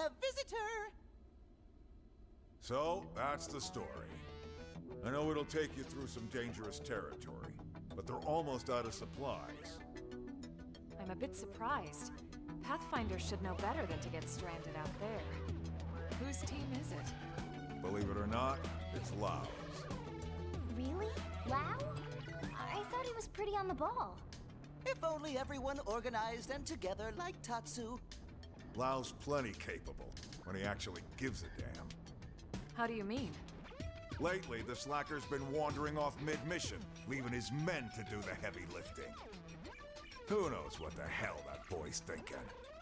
A visitor! So, that's the story. I know it'll take you through some dangerous territory, but they're almost out of supplies. I'm a bit surprised. Pathfinders should know better than to get stranded out there. Whose team is it? Believe it or not, it's Lau's. Really? Lau? I thought he was pretty on the ball. If only everyone organized and together like Tatsu. Lau's plenty capable, when he actually gives a damn. How do you mean? Lately, the slacker's been wandering off mid-mission, leaving his men to do the heavy lifting. Who knows what the hell that boy's thinking?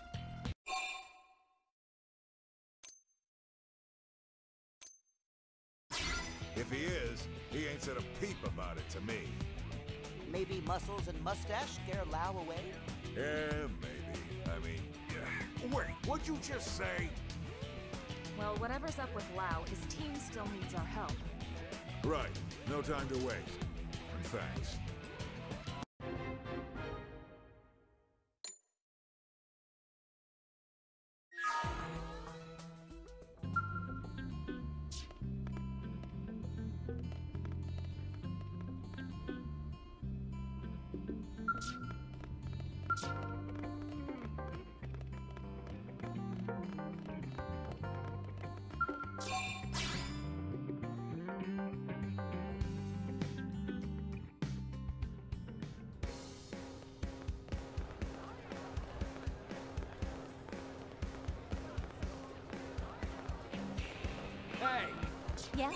If he is, he ain't said a peep about it to me. Maybe muscles and mustache scare Lau away? Yeah, maybe. I mean, yeah. Wait, what'd you just say? Well, whatever's up with Lau, his team still needs our help. Right. No time to waste. And thanks. Hey! Yes?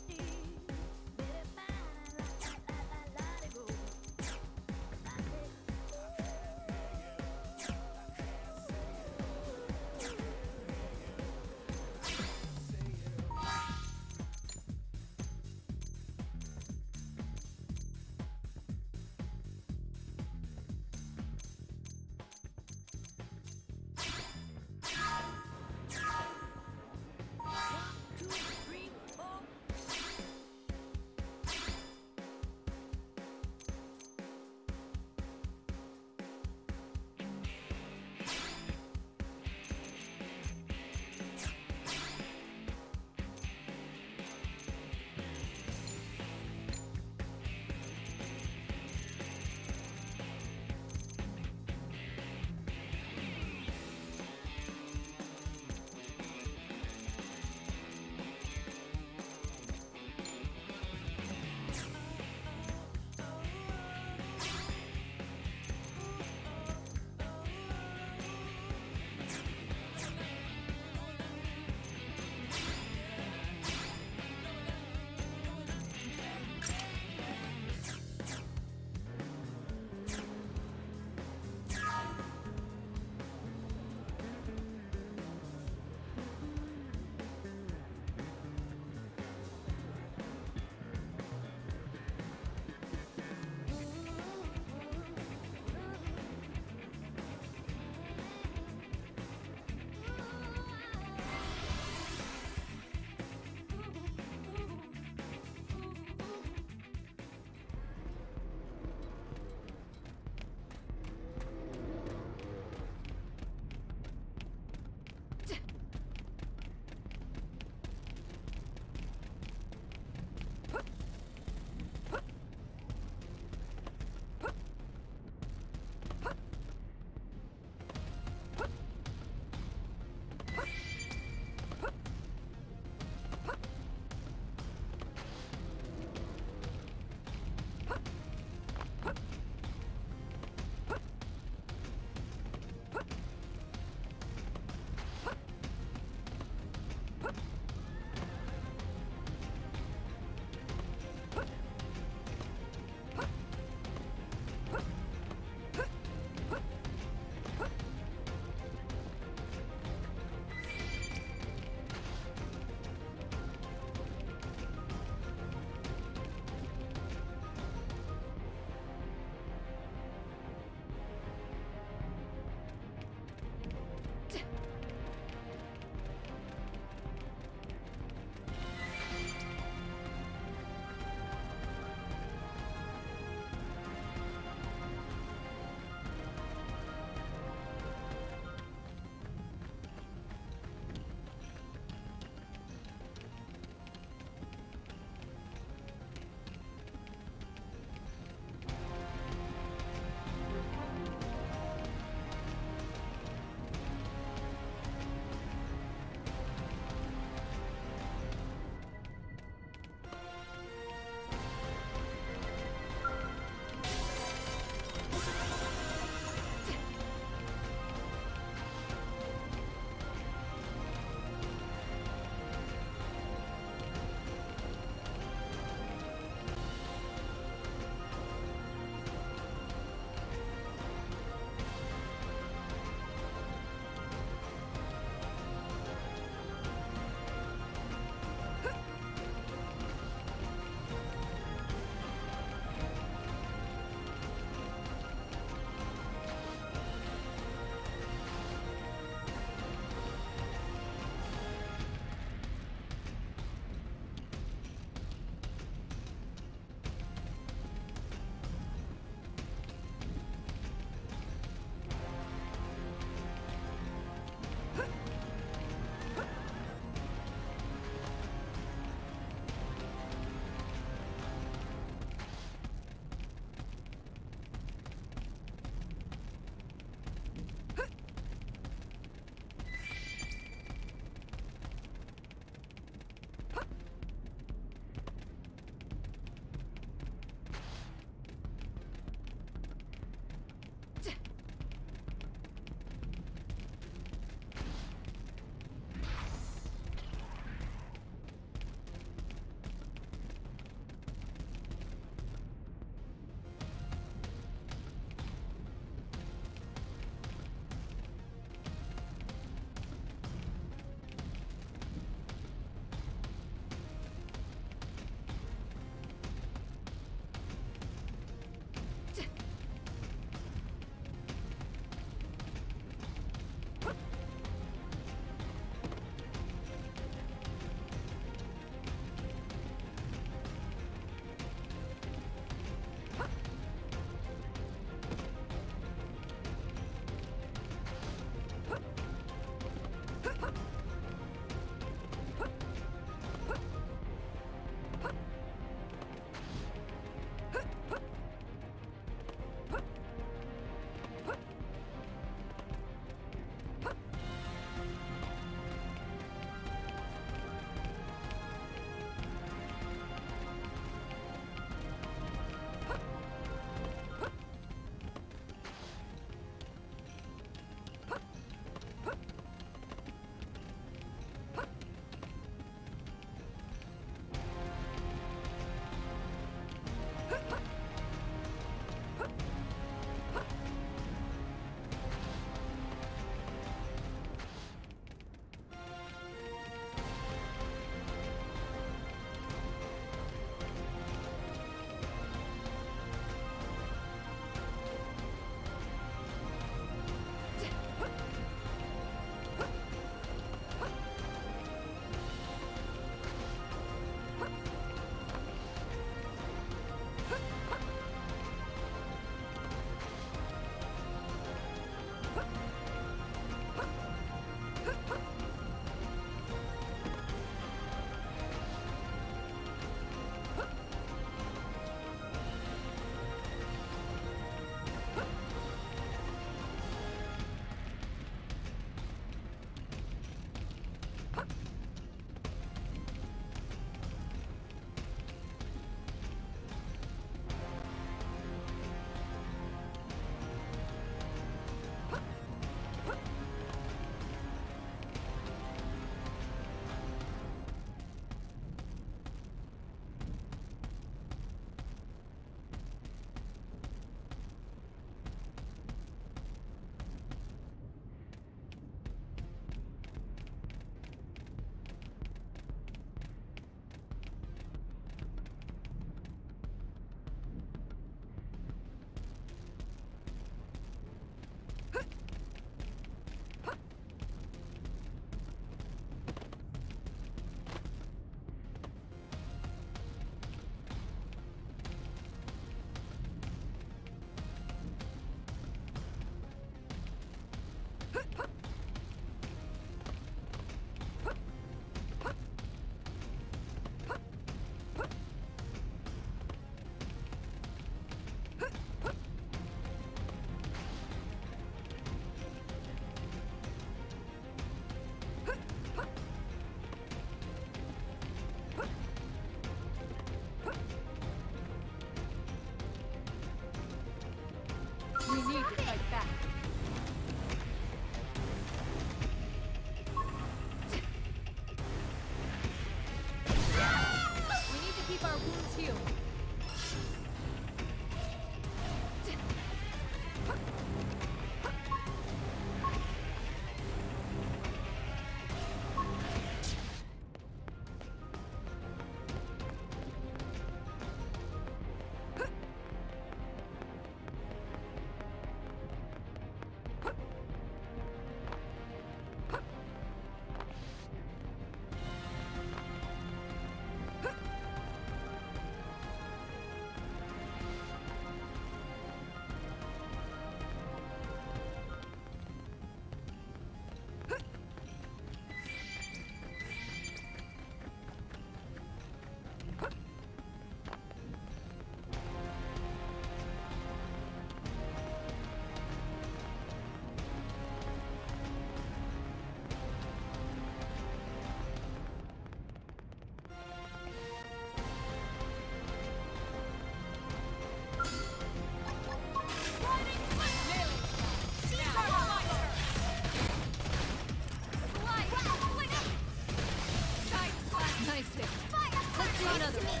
Fire! Let's do another one.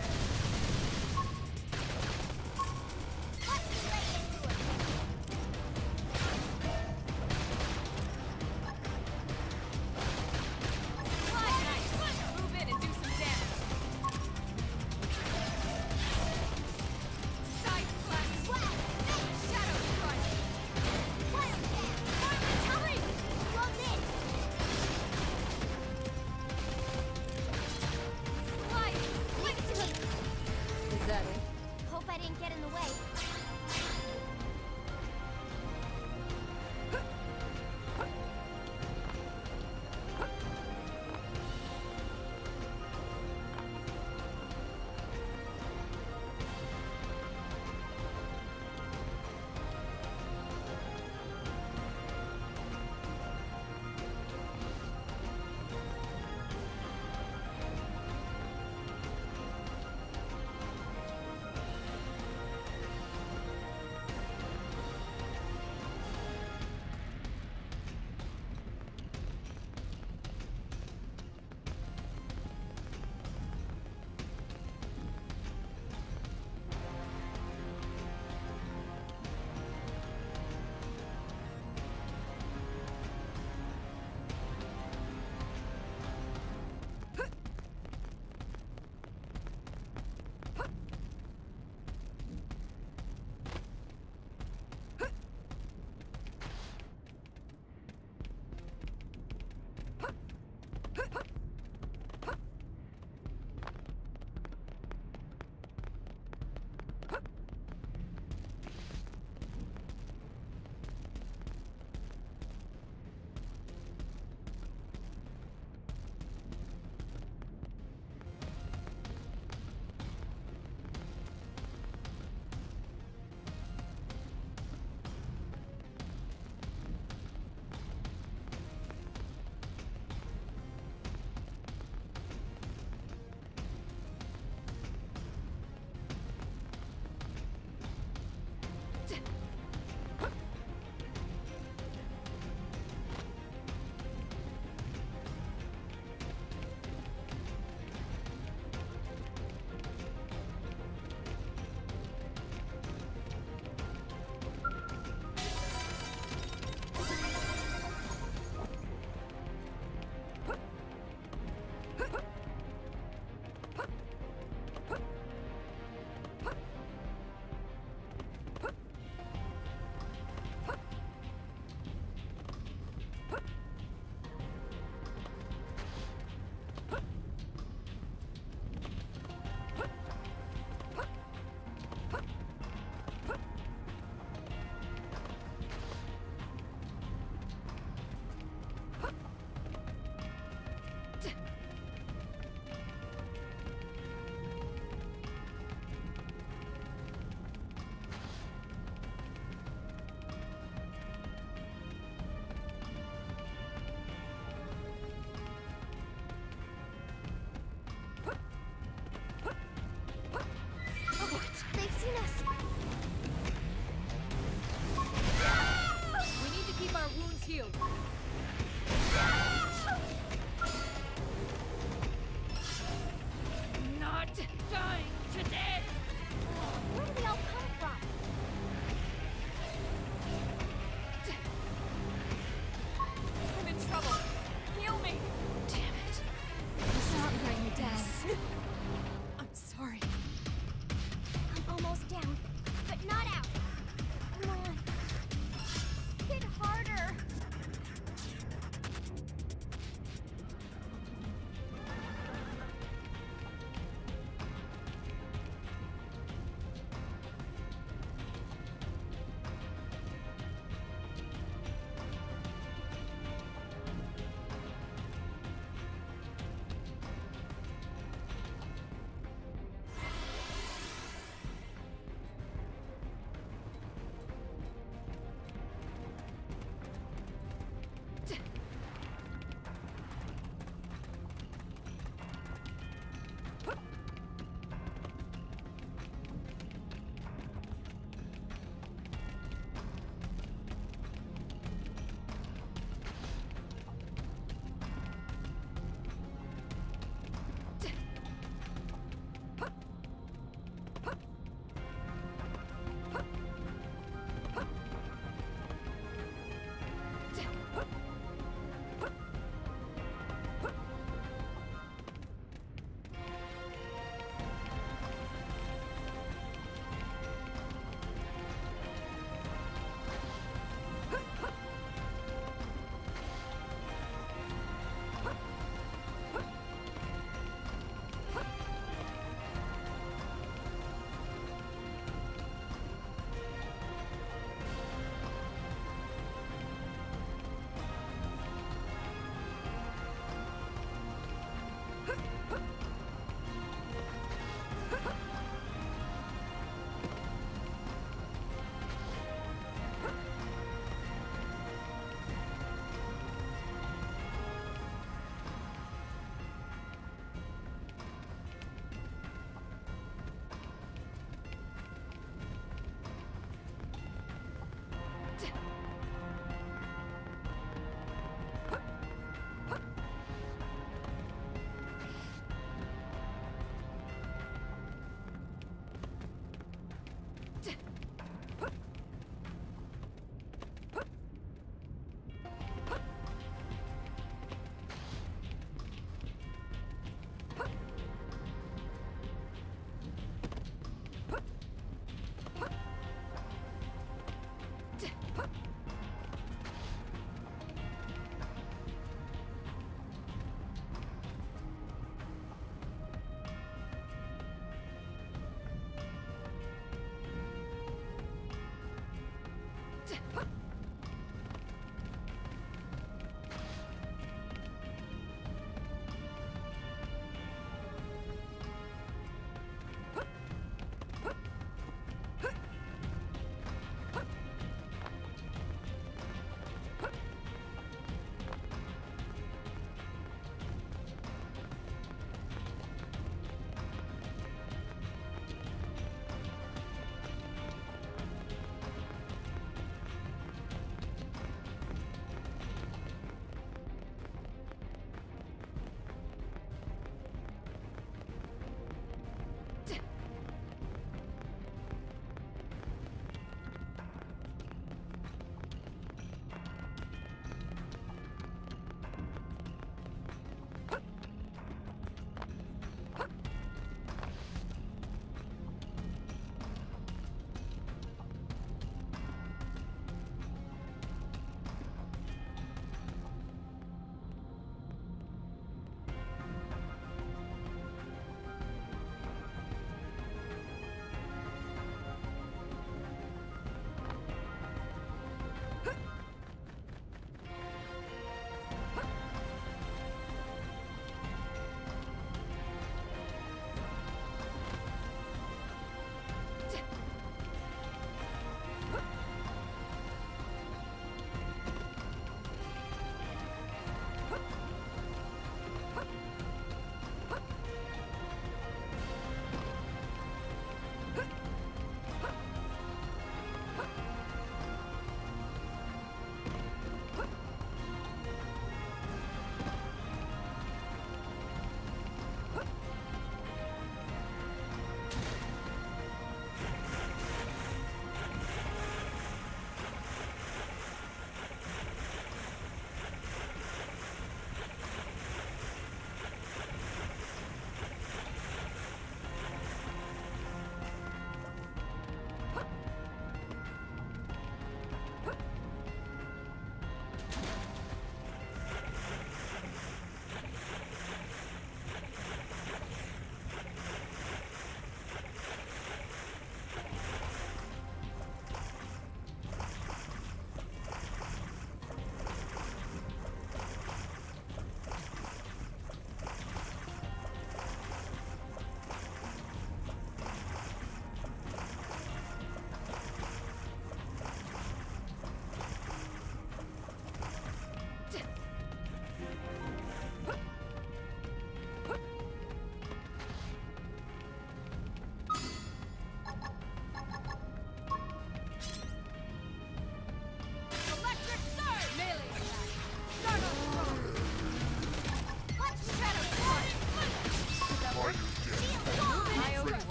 Let me lay into him. Fly, nice. Move in and do some damage. Side slash. Shadow strike. Wildcat! Hurry! Close in! Slide. Leave it to me!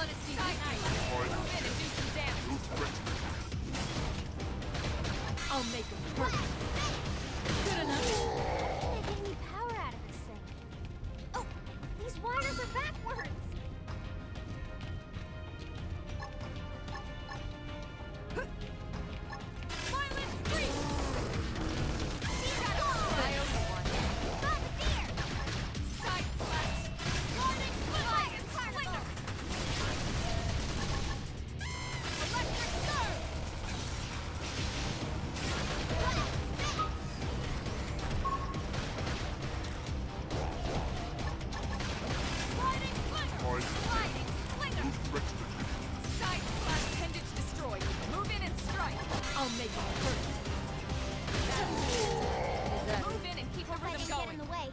wanna see me move in and do some damage. I'll make him hurt. Good enough. They're getting me power out of this thing. Oh, these wires are backwards. Violent freeze! Side slash! Warning slinger! Slinger! Electric surge! Sliding slinger! Sliding slinger! Side slash appendage destroyed. Move in and strike. I'll make it hurt. Move in and keep the Hope I rhythm didn't get in going. the way.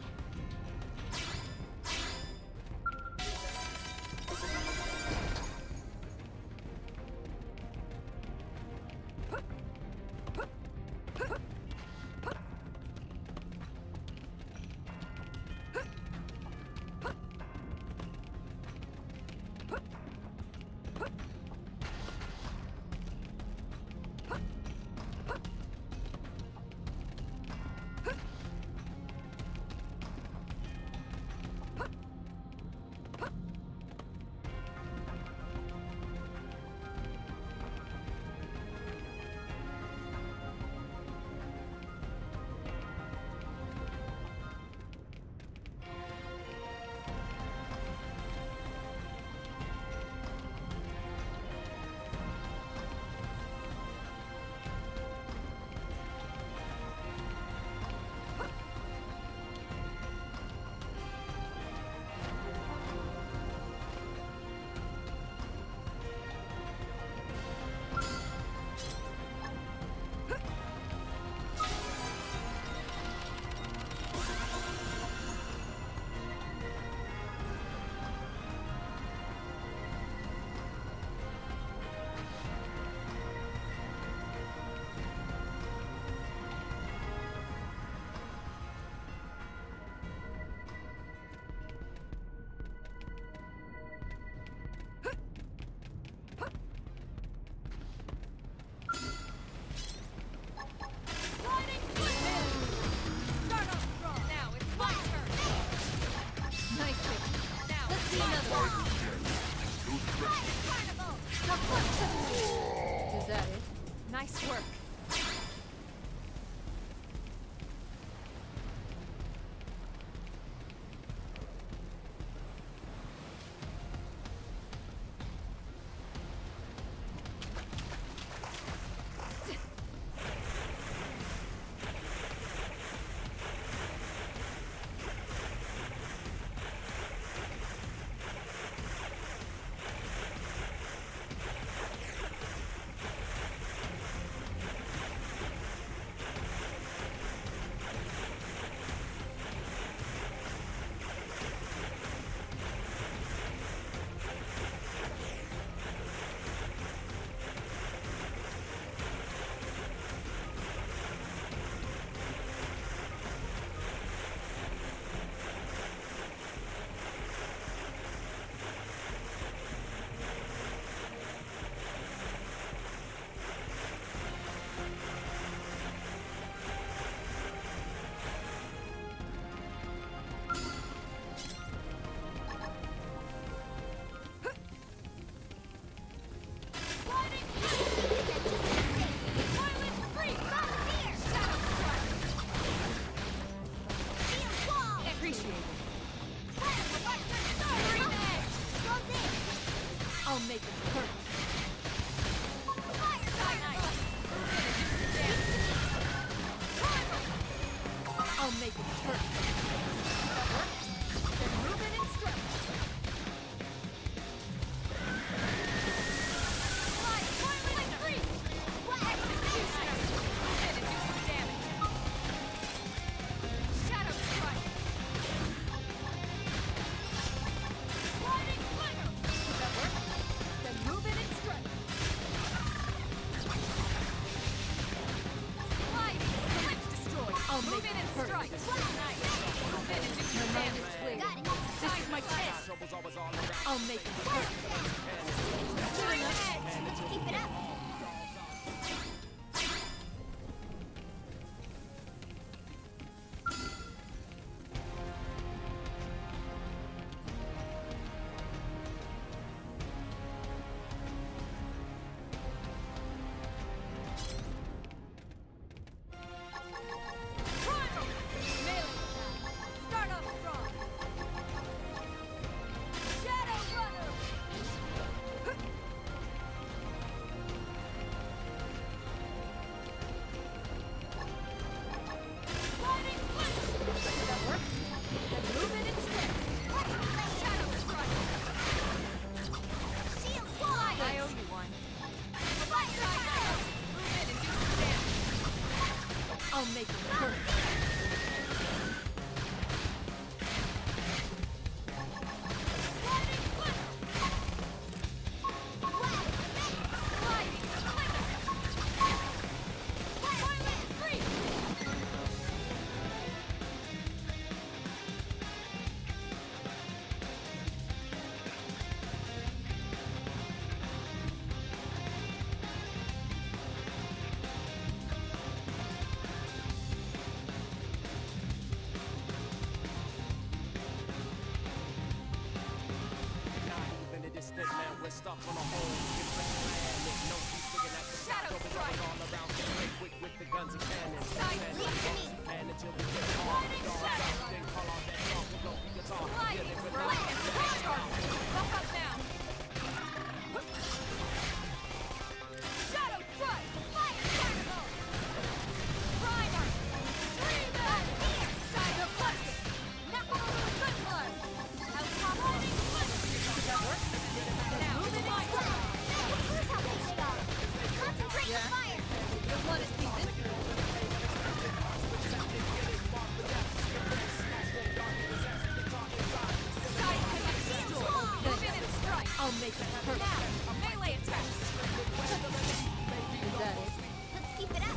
Sliding slinger! Start off strong. Now it's my turn. Nice hit. Now let's see another one. Is that it? Nice work. I'll make it hurt. I'll make it hurt. Then move in and strike. Slide, violent freeze. Executioner. Move in and do some damage. Shadow strike. Sliding slinger. Does that work? Then move in I'll make it hurt. Good enough. Let's keep it up. I'll make it hurt. Stuck on a hole, no peace at the Shadow strike all around, quick with the guns and cannons. Side And until we get hard, then call on that song, we'll blow the guitar. Lightning strike and recharge. Buff up now. Shadow strike. Fire carnival. Primer. Dreamer. Side of plastic. Knuckle to the good blood. Out top lightning split. Does that work? Now, move it in. Here's how they go. Concentrate the fire. You'll want to see this. Side connect destroy. Move in and strike. I'll make it hurt. Now, melee attacks. Is that it? Let's keep it up.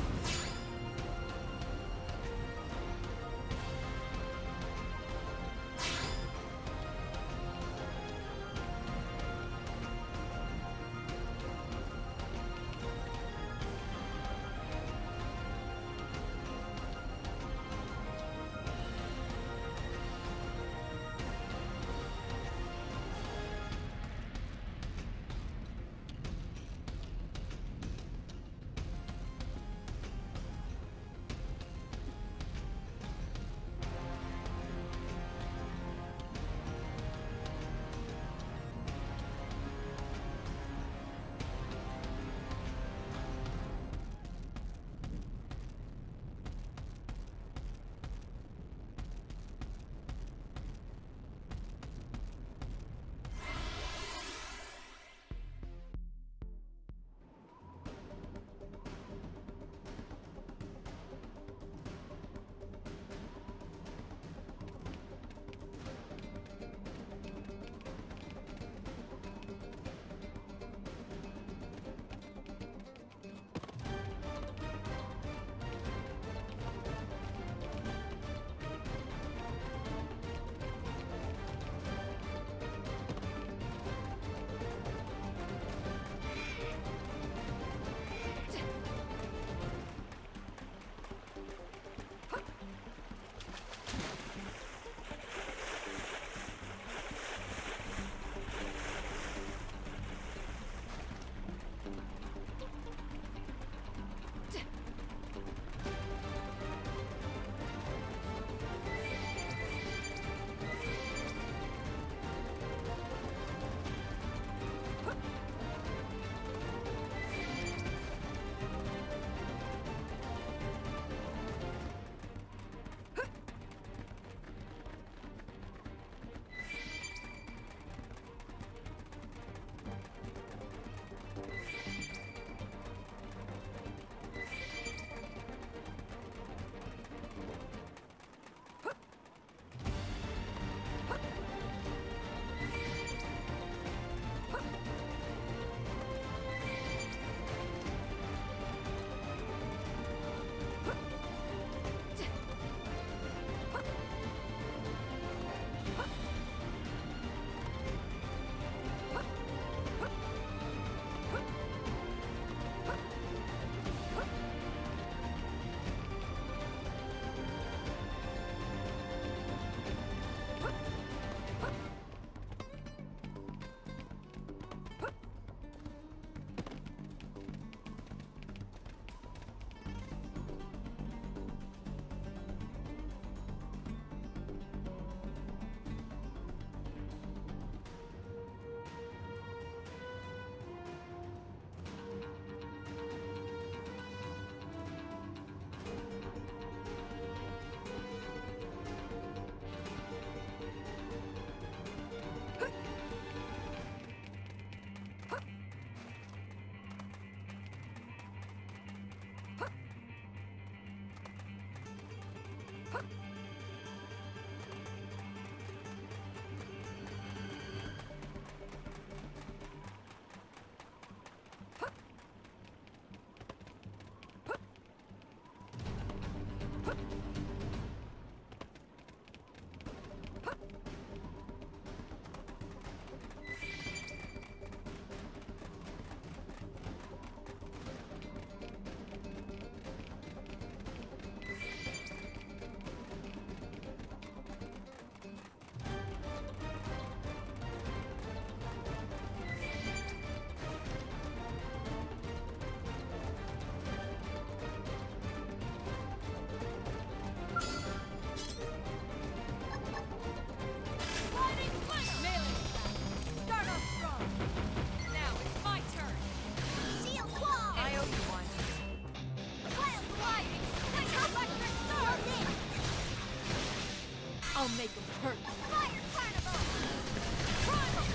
I'll make them hurt. Fire Carnival! Primal!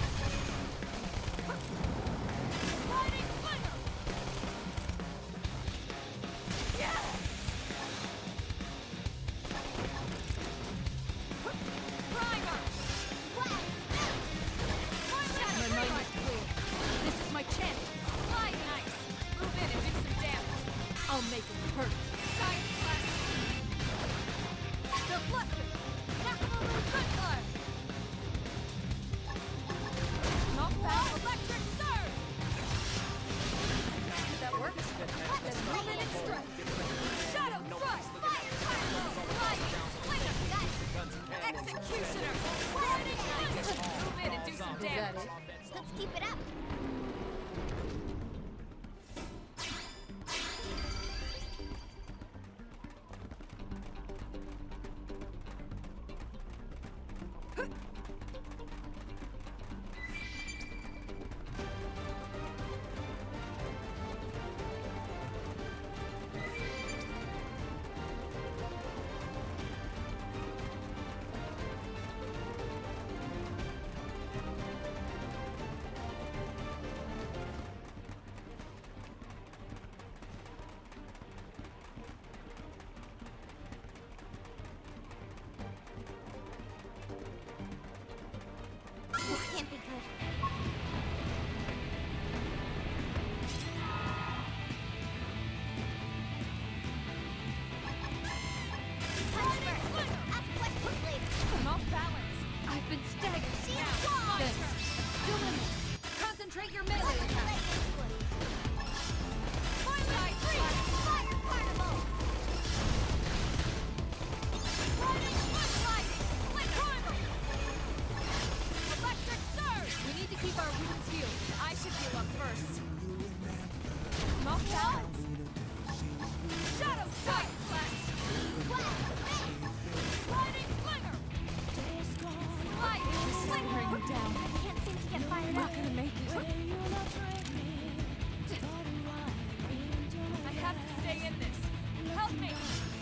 Lightning Flinger! Yeah! Primer! Wow! My mind is clear. This is my chance. Fly nice. Move in and do some damage. I'll make them hurt. Side slash. The Fluster! Electric Surge! That works. Then move in and strike. Shadow Thrust! Fire Carnival! Flying! Flinger! Executioner! Lightning Fist! Move in and do some damage. Let's keep it up. This can't be good. Punch first. Ask questions later. I'm off balance. I've been staggered. Shield Now, wall. then, still in it. Concentrate your melee Let's attack. play this one. Twilight Freeze! Fire Carnival! Lightning Lightning! Primal! Electric Surge! We need to keep our wounds healed. I should heal up first. I'm off balance. Shadow Strike! Wow! Lightning Flinger! Lightning Flinger! Down. I can't seem to get fired up. Gonna make it. I have to stay in this. Help me!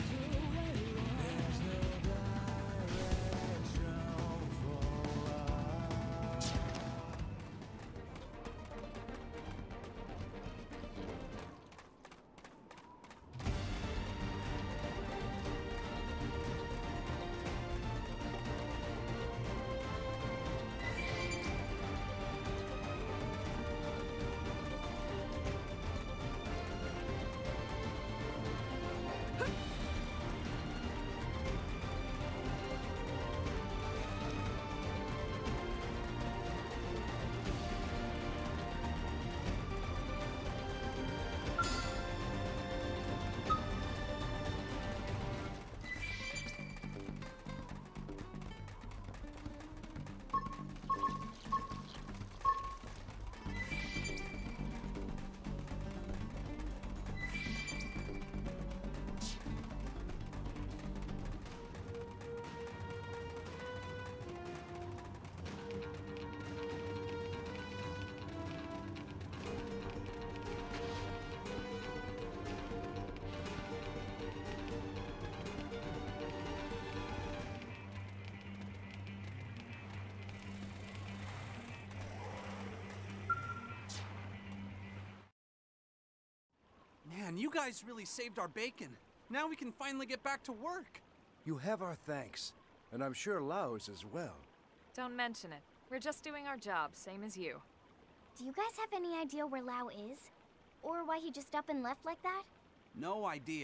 Man, you guys really saved our bacon. Now we can finally get back to work. You have our thanks, and I'm sure Lao's as well. Don't mention it. We're just doing our job, same as you. Do you guys have any idea where Lao is? Or why he just up and left like that? No idea.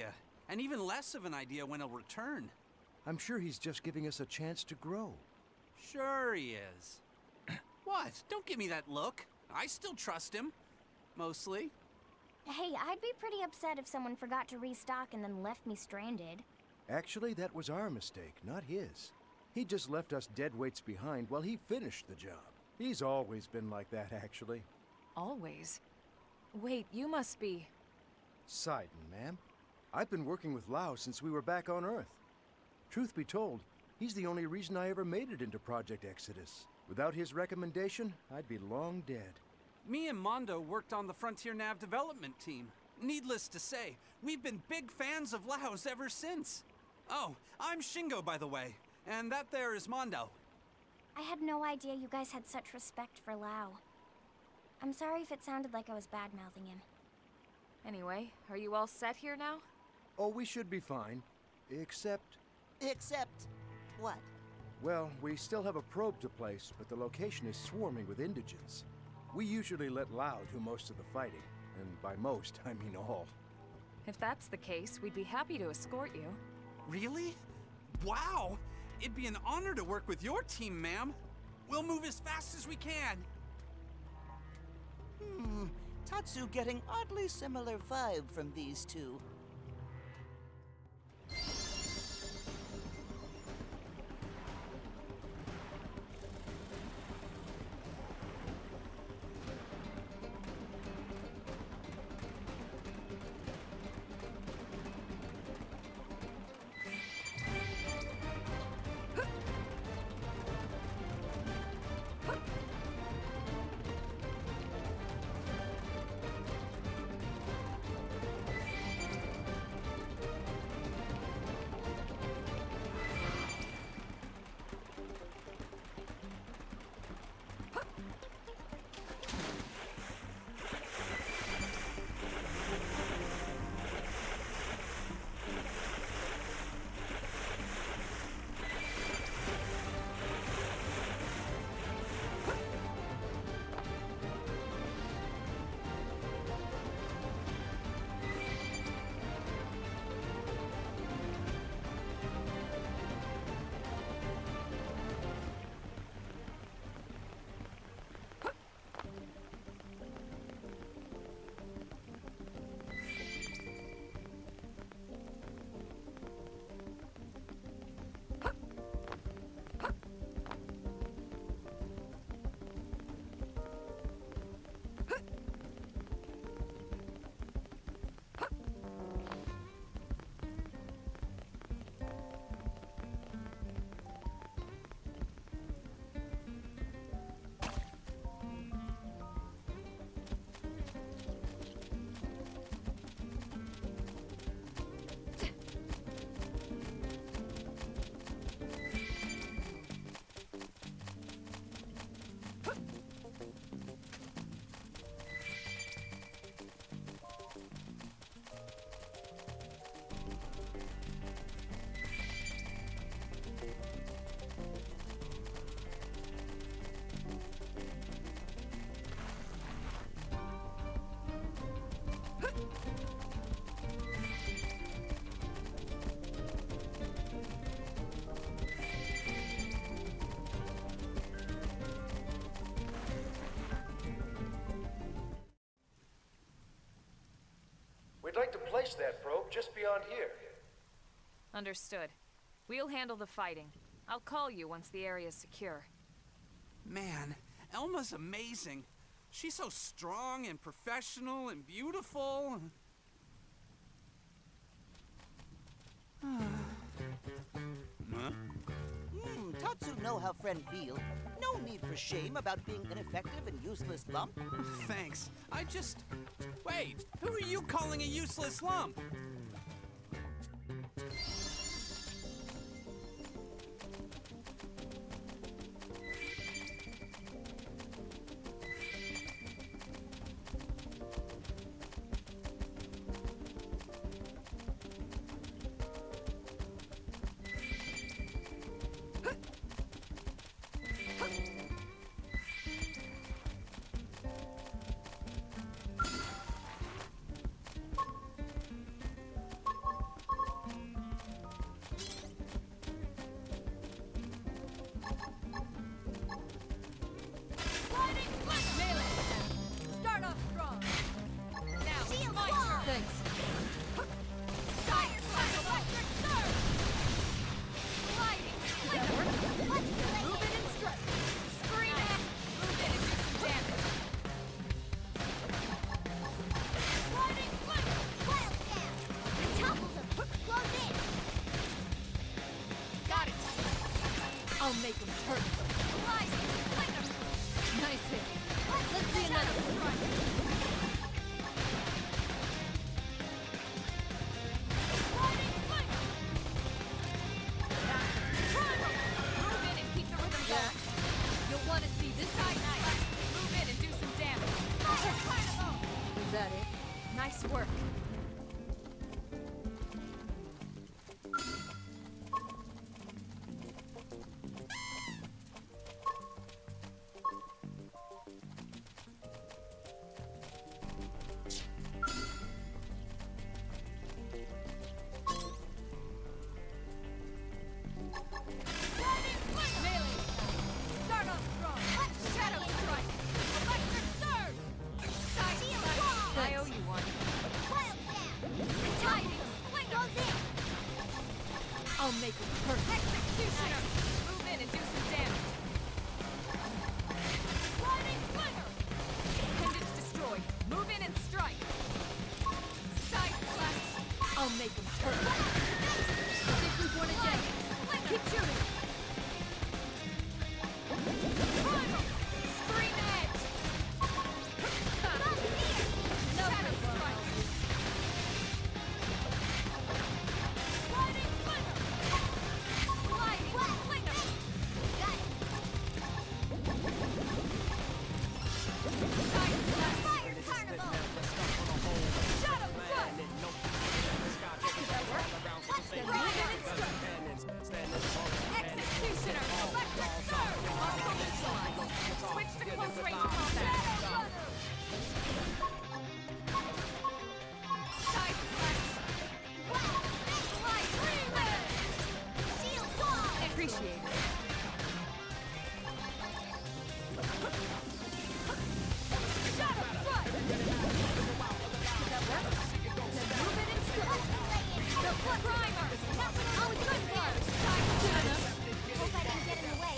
and even less of an idea when he'll return. I'm sure he's just giving us a chance to grow. Sure he is. What? Don't give me that look. I still trust him. Mostly. Hey, I'd be pretty upset if someone forgot to restock and then left me stranded. Actually, that was our mistake, not his. He just left us dead weights behind while he finished the job. He's always been like that, actually. Always. Wait, you must be... Sidon, ma'am. I've been working with Lao since we were back on Earth. Truth be told, he's the only reason I ever made it into Project Exodus. Without his recommendation, I'd be long dead. Me and Mondo worked on the Frontier Nav development team. Needless to say, we've been big fans of Lao's ever since. Oh, I'm Shingo, by the way, and that there is Mondo. I had no idea you guys had such respect for Lao. I'm sorry if it sounded like I was bad-mouthing him. Anyway, are you all set here now? Oh, we should be fine. Except... Except what? Well, we still have a probe to place, but the location is swarming with indigents. We usually let Lao do most of the fighting, and by most, I mean all. If that's the case, we'd be happy to escort you. Really? Wow! It'd be an honor to work with your team, ma'am. We'll move as fast as we can. Tatsu getting oddly similar vibe from these two. We'd like to place that probe just beyond here. Understood. We'll handle the fighting. I'll call you once the area's secure. Man, Elma's amazing. She's so strong and professional and beautiful. Huh? Tatsu know how friend feel. No need for shame about being ineffective and useless lump. Thanks. Wait, who are you calling a useless lump? Nice work. I'll make it perfect. Executioner! Move in and do some damage. Lightning Flinger! Appendage destroyed. Move in and strike. Side slash. I'll make him perfect. I think we've won again. Keep shooting. Primal! Scream Edge! Shadow Strike! Lightning Flinger! Lightning Flinger! Got it. Side slash! Fire Carnival! Shadow Strike! Executioner! Electric Surge! Muscle neutralized! Switch to close range combat! Side slash! Light Rewind! Shield wall! Appreciate it. Shadow Strike! Did that work? Move it and strike! The Primer! Oh, it's good there. Side slash! Hope I didn't get in the way.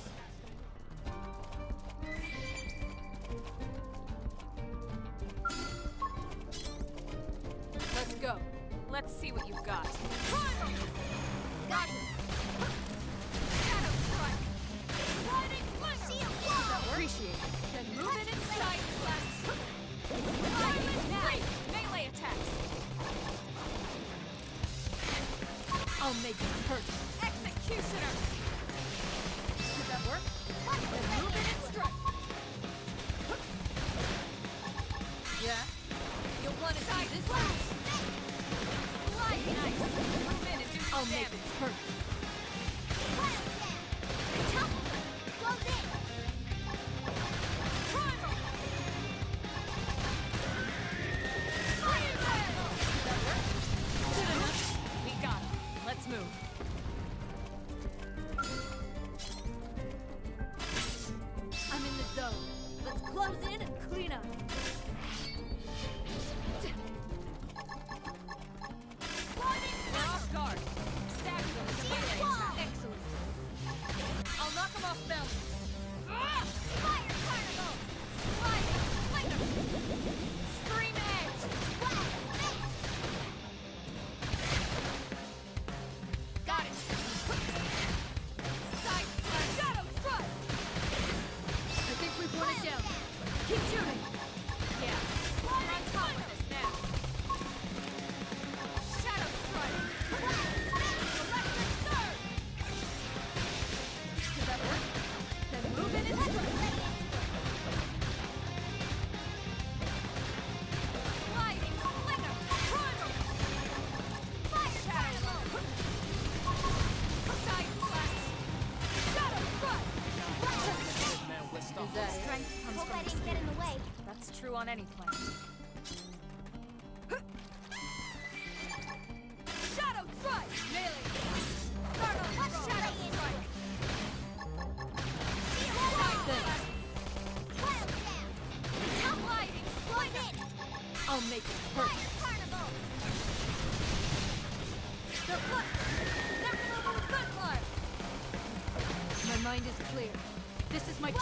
Let's go. Let's see what you've got. Primal! Got it. Shadow Strike! Lightning Flinger! Shield wall! Appreciate it. Then move it and side slash! Lightning Blade! Melee attacks! I'll make it perfect. Executioner! Did that work? Then move it and strike! Yeah? You'll want to see this one! Slide nice! Move in and do I'll some make damage! it perfect. Wild Slam! Tumble! Close in! Primal! Fire Blast! Did that work? Good enough. We got it. Let's move. I'm in the zone. Let's close in and clean up. We're off guard. Stab them with the melee attack. Excellent. I'll knock them off balance. Fire Carnival! Lightning Flinger! Scream Edge! Got it! Side slash! Shadow Strike! I think we've won it down. Keep shooting. Yeah, we're on top of this now. Shadow Strike! Electric Surge! Did that work? Then move in and strike! Lightning Flinger! Primal! Fire Carnival! Side slash! Shadow Strike! Is that it? Strength comes Hope from I didn't get in the way. That's true on any planet. Shadow Strike! Melee! Startle! Shadow Strike! Shield wall! Side Wild Slam! slash! Lightning! Close in! I'll make it perfect. Fire Carnival! The foot! Knock them over with Foot Climb! My mind is clear. This is my chance.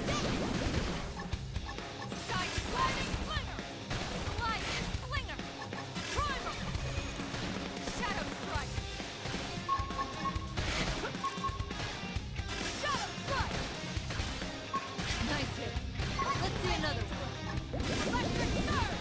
Side Lightning Flinger! Lightning Flinger! Primal! Shadow Strike! Shadow Strike! Nice hit. Let's see another one. Electric Surge!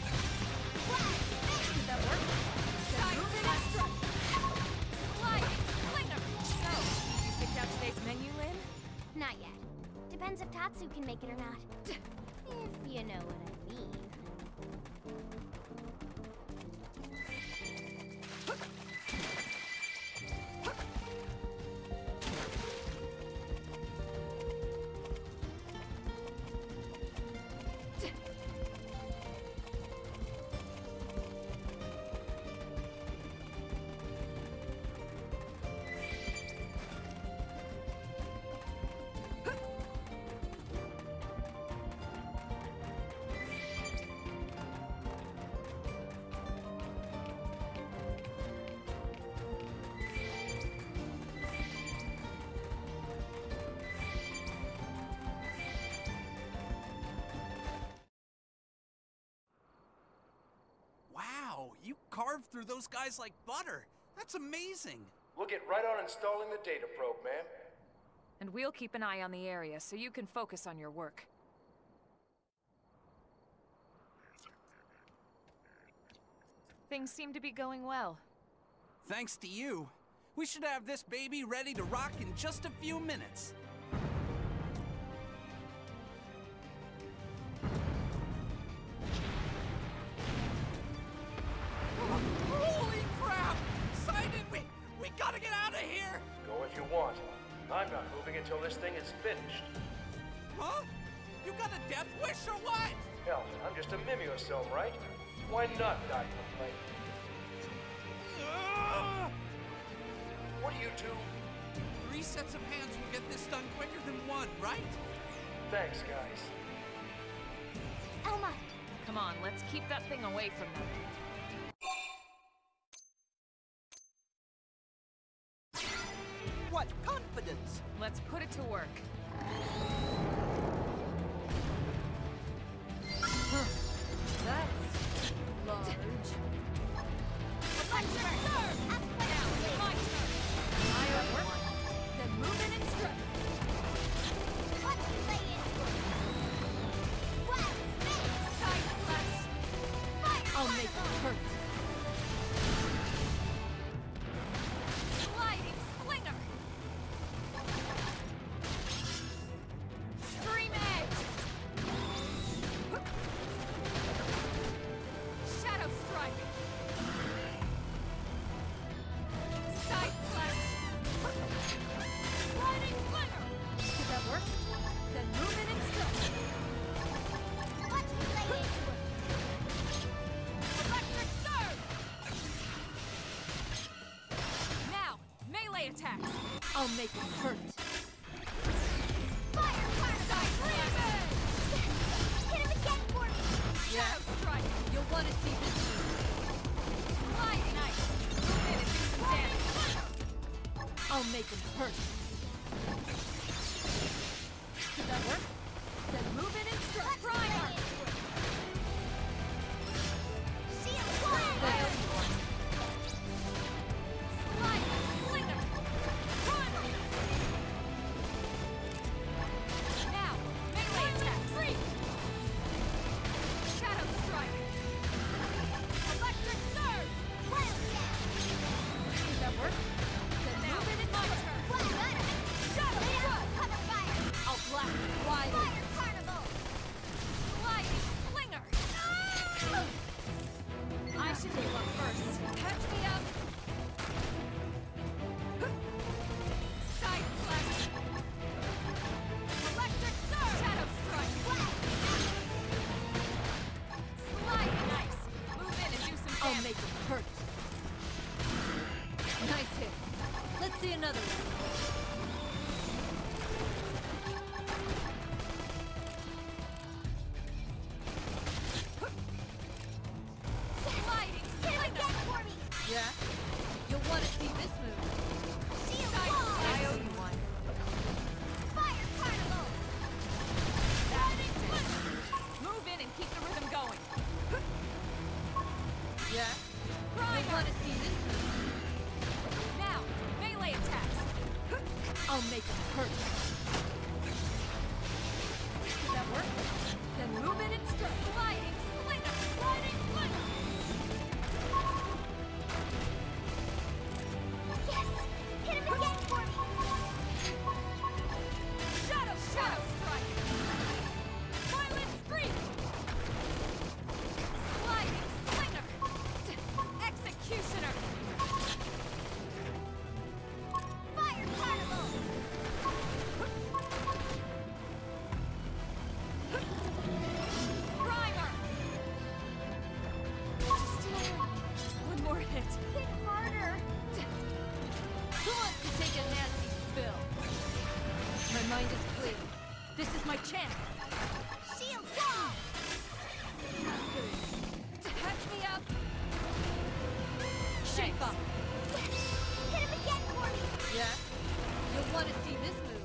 Did that work? Side slash strike! Lightning Flinger! So, you picked out today's menu, Lynn? Not yet. Depends if Tatsu can make it or not. If you know what I mean. carve through those guys like butter. That's amazing. We'll get right on installing the data probe, ma'am. And we'll keep an eye on the area so you can focus on your work. Things seem to be going well. Thanks to you. We should have this baby ready to rock in just a few minutes. Holy crap! Sidon, we gotta get out of here! Go if you want. I'm not moving until this thing is finished. Huh? You got a death wish or what? Hell, I'm just a mimeosome, right? Why not die for Playin? What do you do? 3 sets of hands will get this done quicker than 1, right? Thanks, guys. Elma! Come on, let's keep that thing away from them. What confidence! Let's put it to work. That's large. Electric Surge! Now it's my turn! I have work. Then move in and strike. Watch me lay into it! Wild space! Side slash. Fire! I'll make it hurt. Sliding slinger. Stream edge. Shadow strike. Side slash. Sliding slinger. Did that work? Then move in and strike. Watch me lay into it! Electric surge. Now melee attacks. I'll make it hurt. Fire! Fire! Stream edge. Hit him again for me! Shadow strike. You'll want to see this move. Sliding ice. Move in and do some damage. I'll make it hurt. Did that work? Then move in and strike. Watch me lay into it! Shield wall! Sliding slinger. Primal. Now melee attack. Free. Shadow strike. Electric surge. Wild dash! Did that work? Then move in and my turn. Wild gunner! Shadow strike. Cover fire! I'll blast it wide. Fire carnival! Sliding slinger. I should be one first. Catch me up. Side slash. Electric surge. Shadow strike. Sliding ice. Move in and do some I'll damage. make it hurt. Nice hit. Let's see another one. Sliding Hit him slinger. again for me! Yeah? You'll want to see this move. Shield Side wall! I owe you one. Fire carnival! Sliding slinger. Move in and keep the rhythm going. Yeah? You'll Primer. want to see this move. Now melee attacks. I'll make it hurt. Did that work? Then move in and strike. Sliding slinger. Sliding slinger. Yes! Hit him again for me! Shadow strike. Violent streak. Sliding slinger. Executioner. Fire carnival! Primer. Just one more hit. Hit harder! Who wants to take a nasty spill? My mind is clear. This is my chance. Shield wall! Catch me up. Shape up. Hit him again for me! Yeah? You'll want to see this move.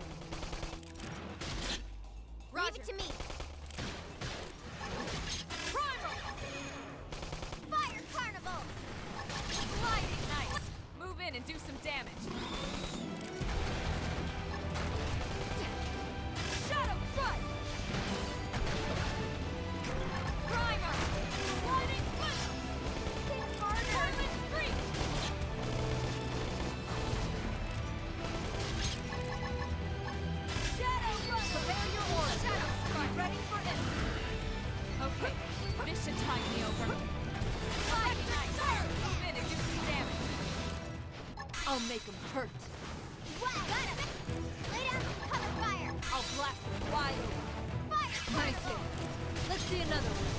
Leave it to me! Primal. Fire carnival! in and do some damage. Shadow Strike! Primer! Lightning Flip! Violent Streak! Shadow Run! Prepare your aura! Shadow Strike! Ready for it! Okay, this should tide me over. Lightning Nice! Move in and do some damage. I'll make them hurt. Wow, got him! Lay down some cover fire! I'll blast them wide open. Fire! Nice hit. Let's see another one.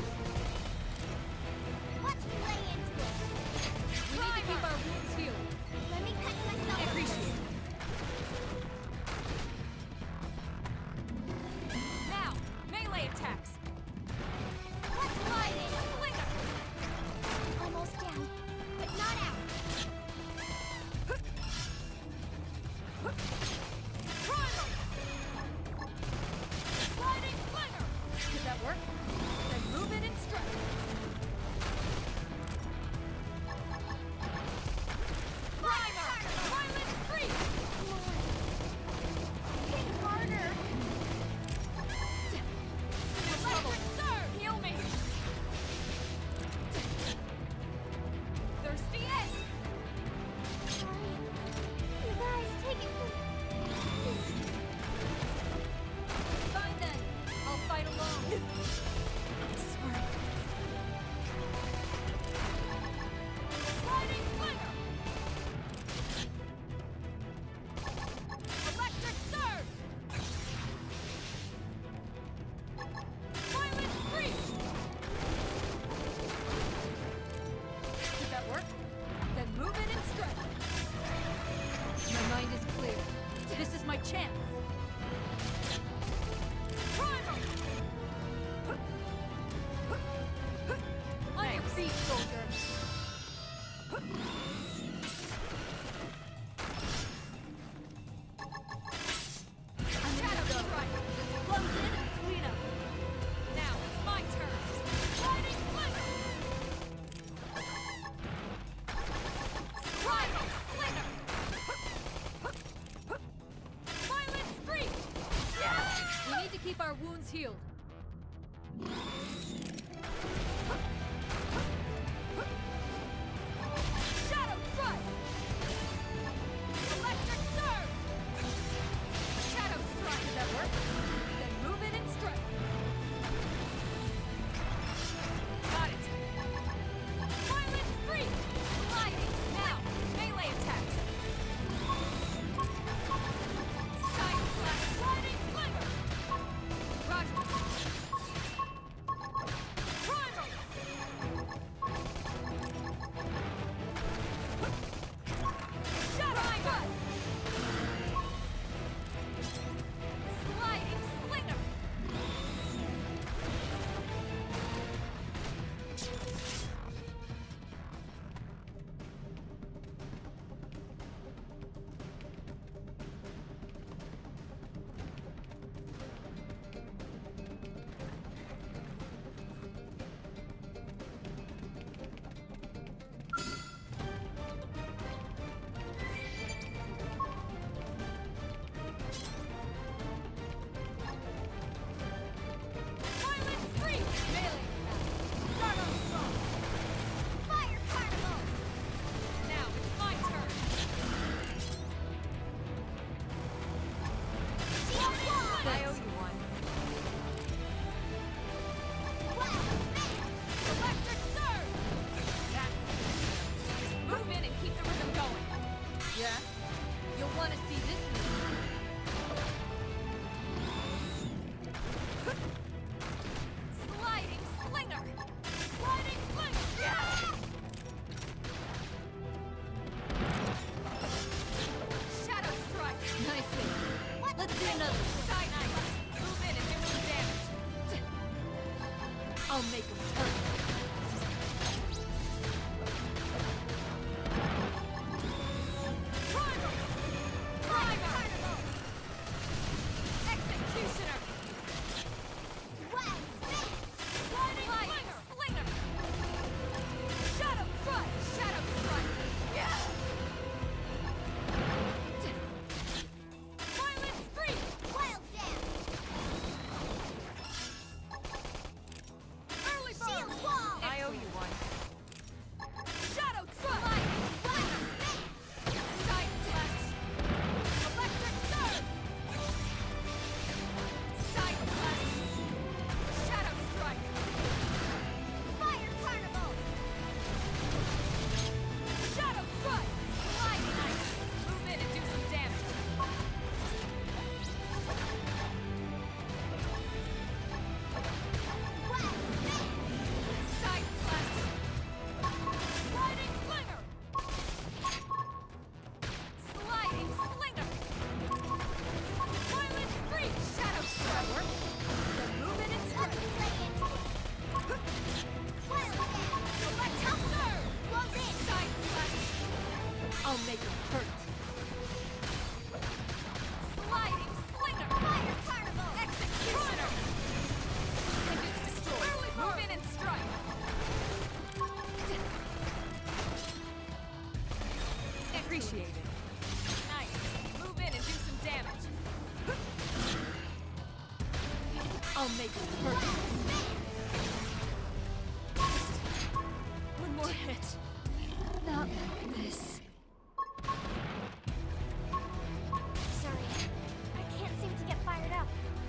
Watch me lay into it! We need to keep our wounds healed. Let me catch myself. Appreciate it. Now, melee attacks. Let's light it! Slinger. Almost down, but not out. Primal. Sliding Slinger. Did that work? Then move in and strike. Primer. Violent Streak. Hit harder! Electric Surge. Heal me. Thirsty Edge. Sorry. You guys, take it from... Fine then. I'll fight alone. Sorry. Sliding Slinger. Electric Surge. Violent Streak. Did that work? Then move in and strike. My mind is clear. This is my chance. Primal! On your feet, soldier. Shadow Strike. Close in and clean up. Now it's my turn. Sliding Slinger. Primal Slinger. Violent Streak. We need to keep our wounds healed. Shadow Strike! Electric Surge! Shadow Strike! Does that work? Then move in and strike. Got it. Violent Streak! Sliding! Now! Melee attacks! Side slash! Sliding Slinger! Roger! Primal! Shadow Strike! Sliding Slinger! Violent Streak! Melee! Start on strong! Fire Carnival! Now it's my turn! Shield Wall! I owe you one. Wow! Electric Surge! That. Just move in and keep the rhythm going. Yeah? You'll want to see this move. Sliding Slinger! Sliding Slinger! Yeah! Shadow Strike! Nicely. Let's do another. Side Knife! Move in and do some damage. I'll make them hurt. Primal! Primer! Executioner! Wow! Sliding Slinger! Shadow Strike! Shadow Strike! Yeah! One more hit. Not like this. Sorry. I can't seem to get fired up.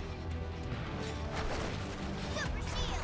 Super shield!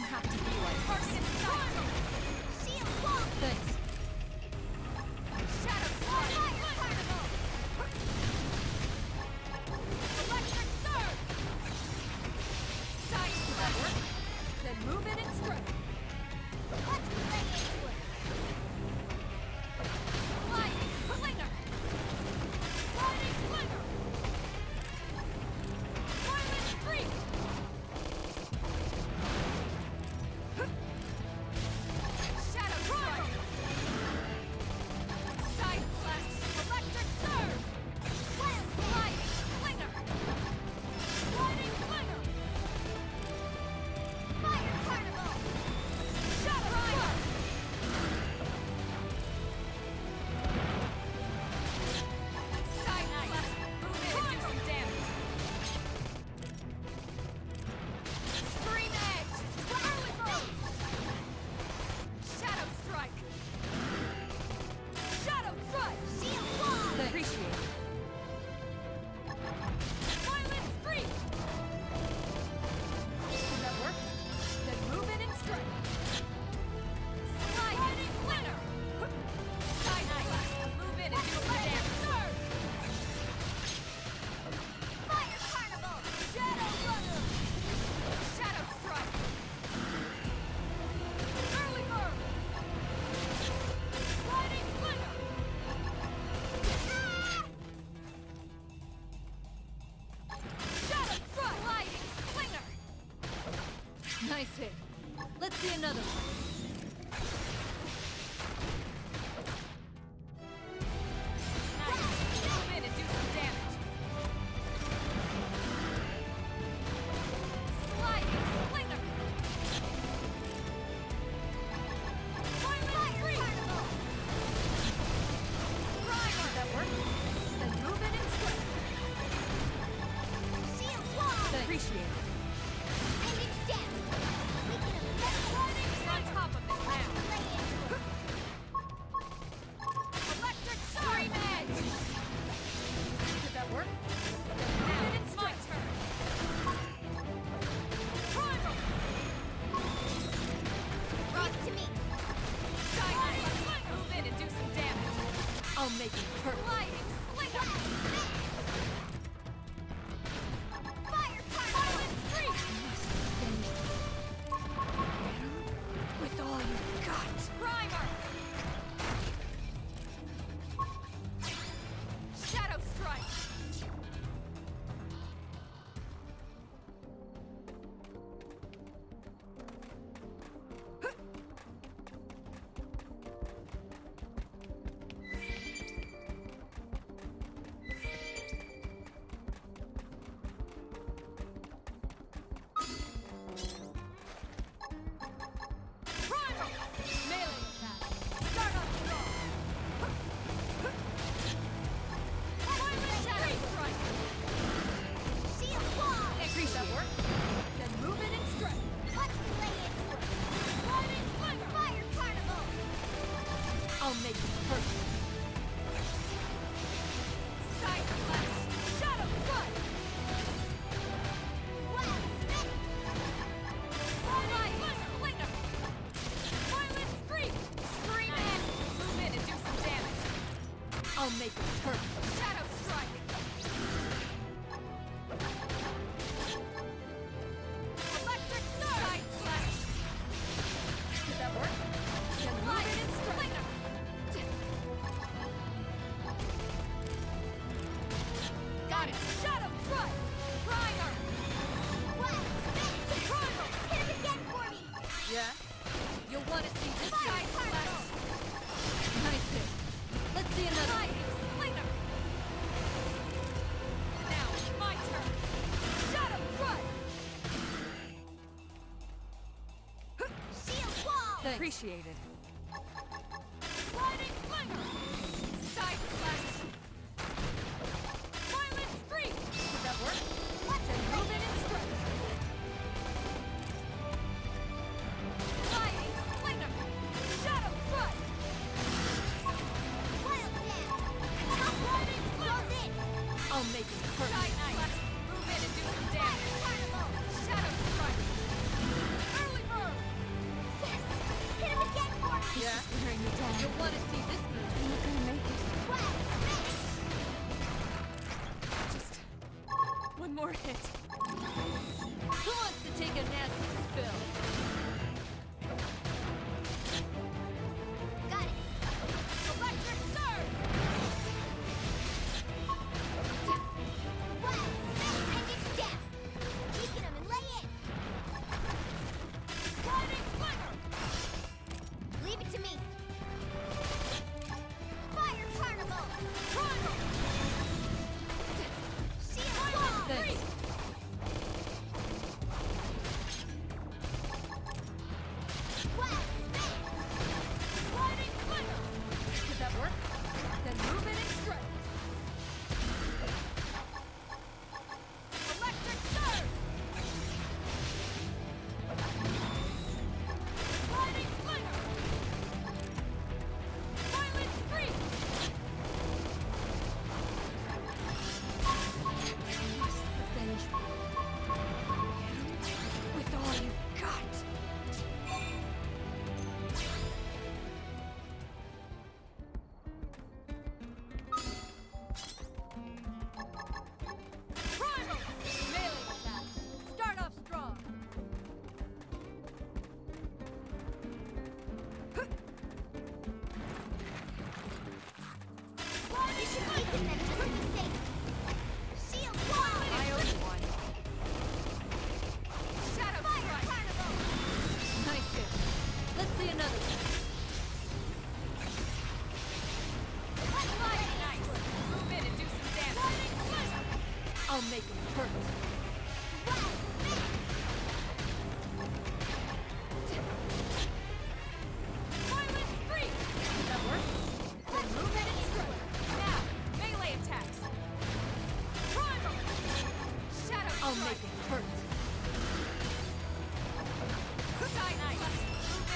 have to be like Target sight! Shield wall! Thanks. Shadow Strike! Fire Carnival! Electric Surge! Side Slash! Then move in and strike. Let's play into it! Sliding Flinger! Sliding Flinger! Violent Freak! Shadow Strike! Side Slash! Electric Surge! Wild Sliding Flinger! Sliding Flinger! Fire Carnival! Shadow Rider! Side Slash! Move in and do some damage! Scream Edge! Early Bird! Shadow Strike! Shadow Strike! Shield Wall! Appreciate it. Violent Streak! Does that work? Then move in and strike. Sliding Flinger! Side Slash! Move in and do some damage! Fire Carnival! Shadow Runner! Shadow Strike! Early Bird! Sliding Flinger! Shadow Strike! Sliding Flinger! Nice hit. Let's see another one. Nice! Move in and do some damage! Sliding Flinger! Violent Carnival! Primer! Does that work? Then move in and strike. Shield Wall! Appreciate it. Ending down! We can sliding on top of it now! Electric Scream Edge! Did that work? Now it's my turn! Primal! Rock to me! Side move in and do some damage! I'll make it hurt. Sliding Slinger! Fire Violent Streak! With all you've got. Primer! Shadow Strike! Primal! Melee attack! Start on strong! Violent Shadow Strike! Shield Wall! Does that work? Then move in and strike. Let's play into it! Sliding Flinger! Fire Carnival! I'll make it perfect. Side Slash! Shadow Strike! Wild Spit! Sliding Flinger! Violent Streak! Scream Edge! Move in and do some damage! I'll make it perfect. Shadow Strike! Electric Surge! Side Slash! Did that work? Then move in and strike. Flinger! Got it! Shadow Strike! Primer! Wild Spit! Primal! Hit it again for me! Yeah? You'll want to see this Fire side Carnival! flash. Nice hit. Let's see another. Sliding Slinger! Now it's my turn! Shadow Strike! Shield Wall! Thanks. Appreciate it. Sliding Flinger! Side Slash! Violent Streak! Did that work? Let's Then move in and strike. Sliding Slinger! Shadow Strike! Wild Dash! Sliding Flinger! I'll make it perfect. Side Slash! Move in and do some damage! Shadow Strike! Early Bird!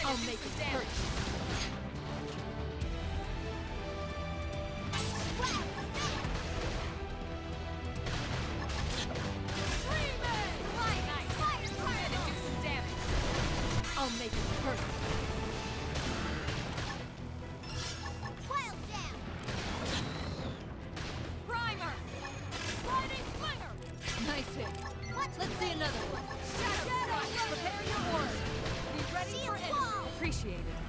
I'll and do make some it damage. I'll make it hurt. Wild down. Primer. Sliding slinger. Nice hit. Let's see another one. Shadow Strike. Prepare your aura. Be ready for Shield it. wall. Appreciate it.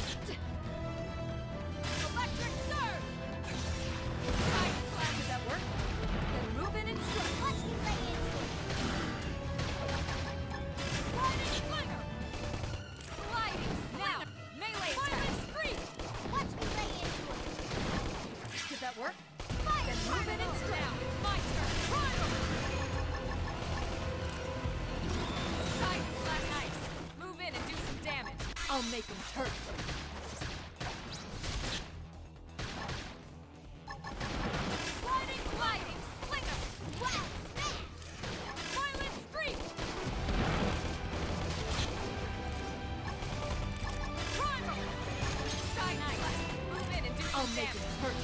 Electric surge. Side slash. Does that work? Then move in and strike. Watch me lay into it. Sliding slinger. Sliding now. Melee attack. Scream. Watch me lay into it. Did that work? Fire. Then move in and strike. Now. My turn. Primal. Side slash ice. Move in and do some damage. I'll make him hurt. Sliding, gliding, slinger. Wild smash. Violent streak. Primal. Side slash. Move in and do I'll some make damage. him hurt.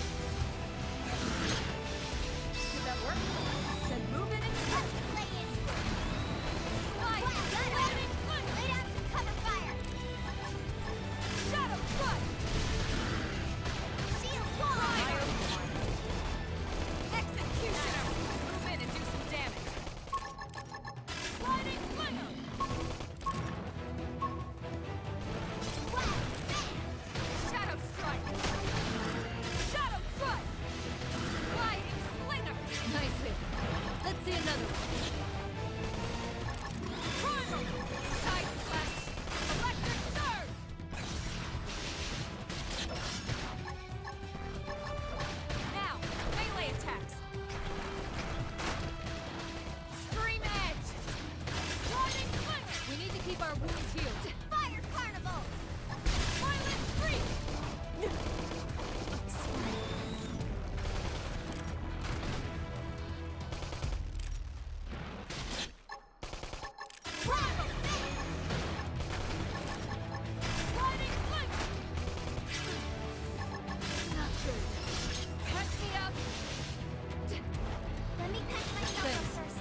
Did that work? Then move in and strike. Lay into it. Slide. Sliding slinger. Lay down some cover fire. Shadow strike. Shield wall. Executioner. Move in and do some damage. Sliding slinger. Wild smash. Shadow strike. Shadow strike. Sliding slinger. Nice hit. Let's see another one. Primal. Side slash. Electric surge. Now, melee attacks. Scream edge. Sliding slinger. We need to keep our wounds healed. Fire carnival. Violent streak. Primal. Sliding slinger. Not good. Catch me up. Let me catch myself Thanks. up first.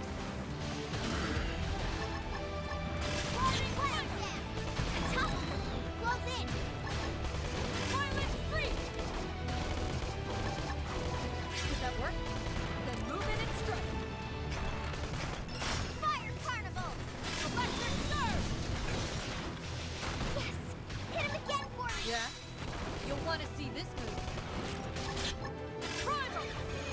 Sliding slinger. Attack! Close in! Violent streak. Did that work? Then move in and strike. Fire carnival. Electric surge. Yes! Hit him again for me! Yeah? You'll want to see this move. Primal.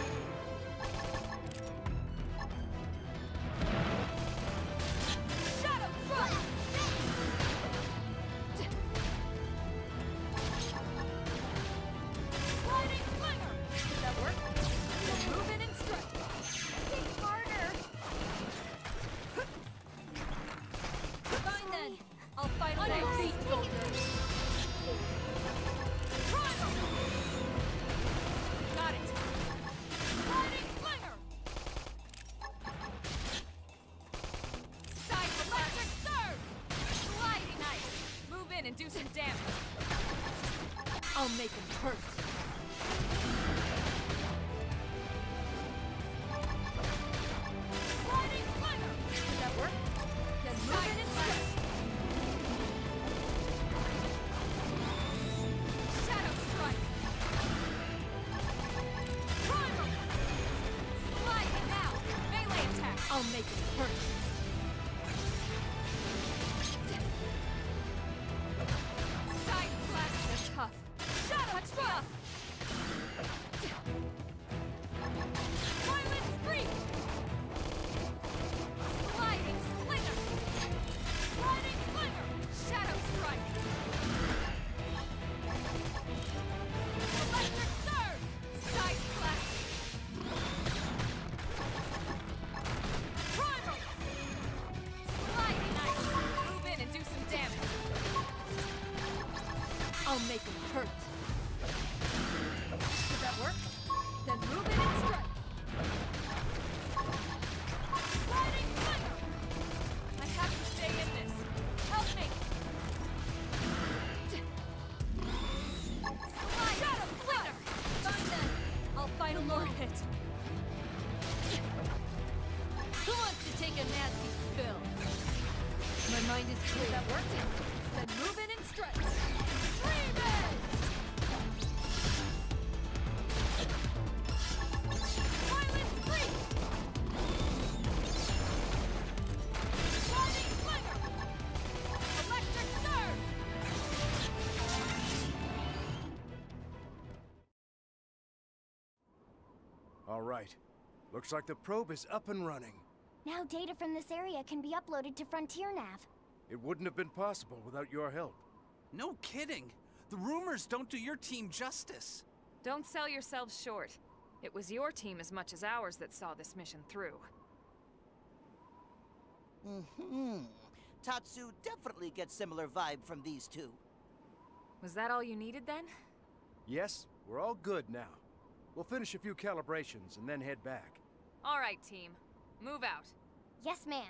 Shadow strike. Sliding slinger. Did that work? Then move in and strike. Hit harder! Fine then. I'll fight on Nice. your feet, soldier. Primal. Got it. Sliding slinger. Side electric surge. Sliding ice. Move in and do some damage. I'll make him hurt. Sliding slinger. Did that work? Then move in and strike. Shadow strike. Primal. Sliding now. Melee attack. I'll make him hurt. Side slash. That's tough. Shadow strike. Violent streak. Sliding slinger. Sliding slinger. Shadow strike. Electric surge. Side slash. Primal. Sliding ice. Move in and do some damage. I'll make him hurt. Did that work? Then move in and strike. Sliding slinger. I have to stay in this. Help me. mind is clear. That worked. Then move in and stretch. Dreaming! Violent freak! Sliding slinger! Electric surge! All right. Looks like the probe is up and running. Now data from this area can be uploaded to Frontier Nav. It wouldn't have been possible without your help. No kidding. The rumors don't do your team justice. Don't sell yourselves short. It was your team as much as ours that saw this mission through. Tatsu definitely gets similar vibe from these two. Was that all you needed then? Yes, we're all good now. We'll finish a few calibrations and then head back. All right, team. Move out. Yes, ma'am.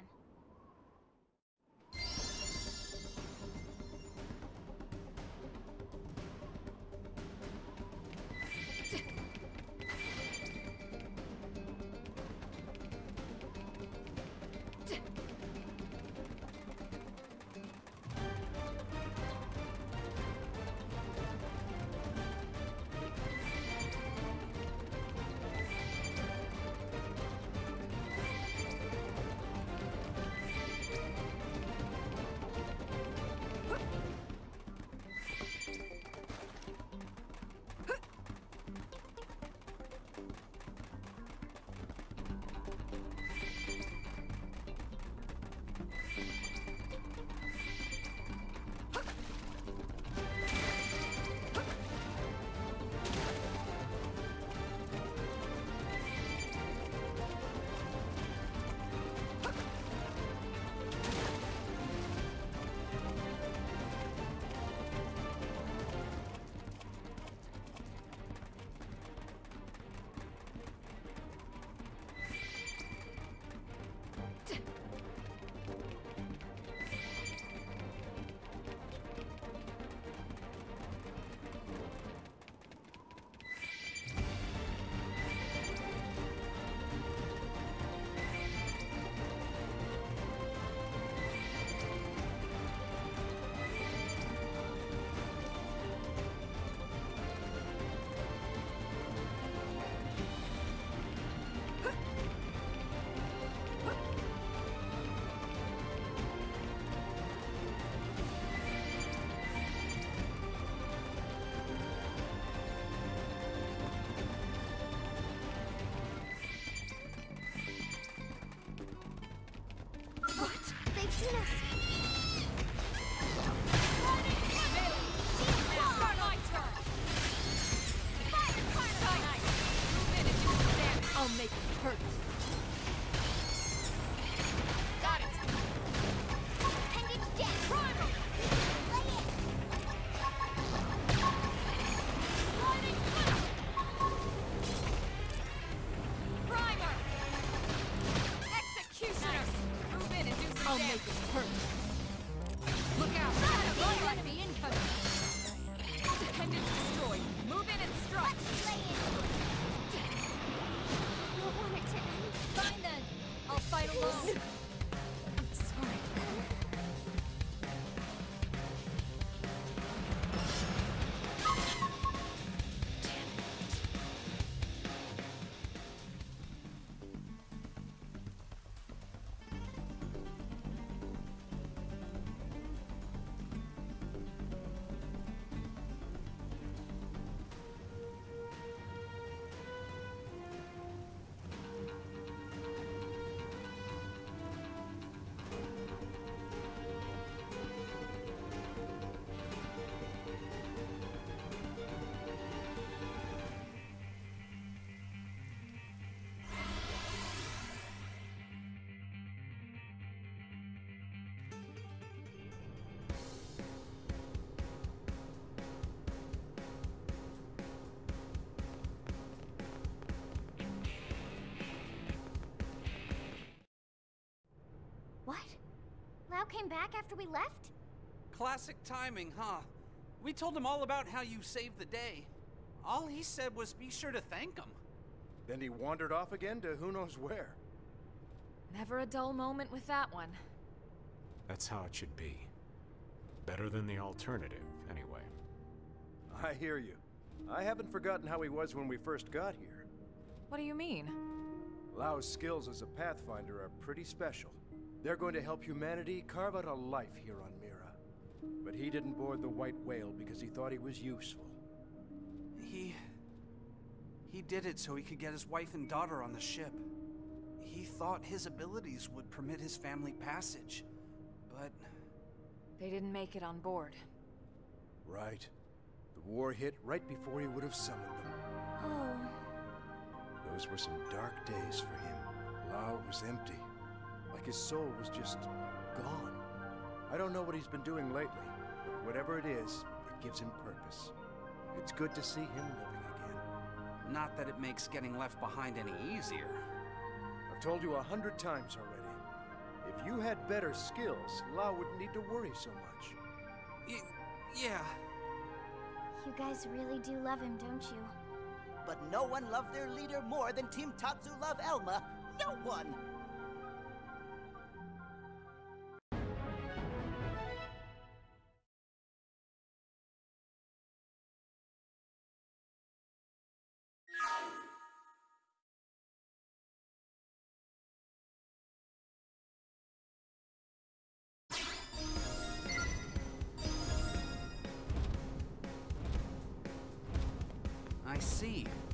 seen us. I'll make it hurt. Got it. Pendant death. Primal. Play it. Lightning flip. Primer. Executioners. Move in and do some damage. I'll make it hurt. Look out. Shadow enemy incoming. Pendant destroyed. Move in and strike. Play it. I want it to end. Fine then. I'll fight alone. I'm sorry. What? Lau came back after we left? Classic timing, huh? We told him all about how you saved the day. All he said was be sure to thank him. Then he wandered off again to who knows where. Never a dull moment with that one. That's how it should be. Better than the alternative, anyway. I hear you. I haven't forgotten how he was when we first got here. What do you mean? Lau's skills as a Pathfinder are pretty special. They're going to help humanity carve out a life here on Mira. But he didn't board the White Whale because he thought he was useful. He did it so he could get his wife and daughter on the ship. He thought his abilities would permit his family passage, but... They didn't make it on board. Right. The war hit right before he would have summoned them. Oh. Those were some dark days for him. Lau was empty. Like his soul was just gone. I don't know what he's been doing lately, but whatever it is, it gives him purpose. It's good to see him living again. Not that it makes getting left behind any easier. I've told you 100 times already. If you had better skills, Lau wouldn't need to worry so much. Yeah. You guys really do love him, don't you? But no one loved their leader more than Team Tatsu love Elma. No one! I see.